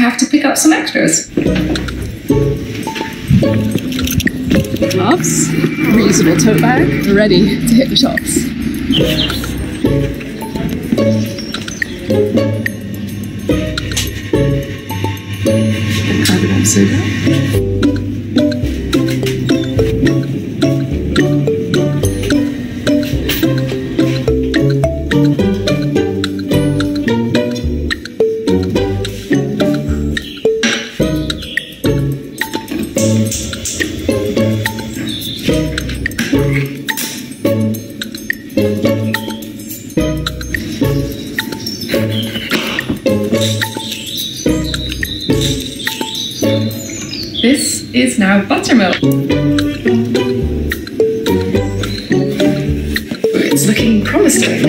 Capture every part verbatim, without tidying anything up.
have to pick up some extras. Gloves, reusable tote bag, ready to hit the shops. Carbonate soda. This is now buttermilk. It's looking promising.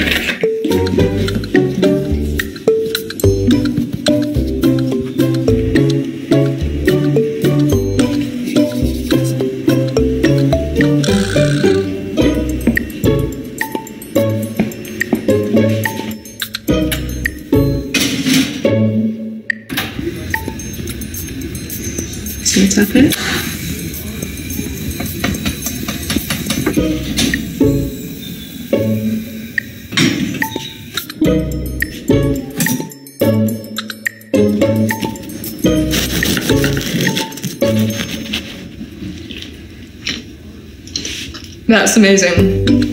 So tap it. That's amazing.